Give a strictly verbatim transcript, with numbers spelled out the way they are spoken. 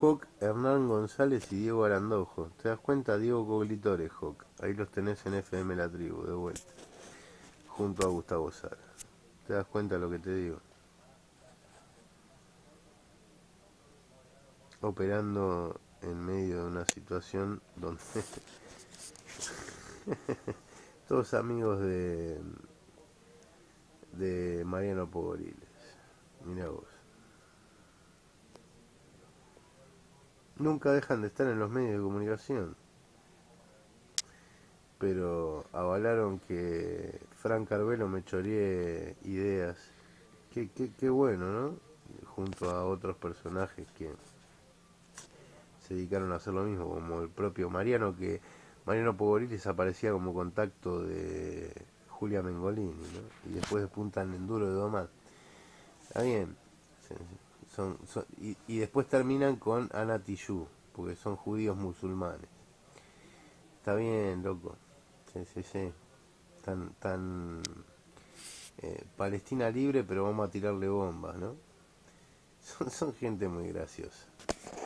Hawk, Hernán González y Diego Arandojo. ¿Te das cuenta? Diego Coglitore, Hawk. Ahí los tenés en F M La Tribu, de vuelta. Junto a Gustavo Sara. ¿Te das cuenta de lo que te digo? Operando en medio de una situación donde todos amigos de de Mariano Pogoriles. Mira vos. Nunca dejan de estar en los medios de comunicación, pero avalaron que Frank Carvelo me choree ideas. Qué, qué, qué bueno, ¿no? Junto a otros personajes que se dedicaron a hacer lo mismo, como el propio Mariano, que Mariano Pogoriles aparecía como contacto de Julia Mengolini, ¿no? Y después despuntan en Duro de Domar. Está bien. Son, son- y, y después terminan con Ana Tijoux, porque son judíos musulmanes. Está bien, loco. Sí, sí, sí. Tan, tan eh, Palestina libre, pero vamos a tirarle bombas, ¿no? Son, son gente muy graciosa.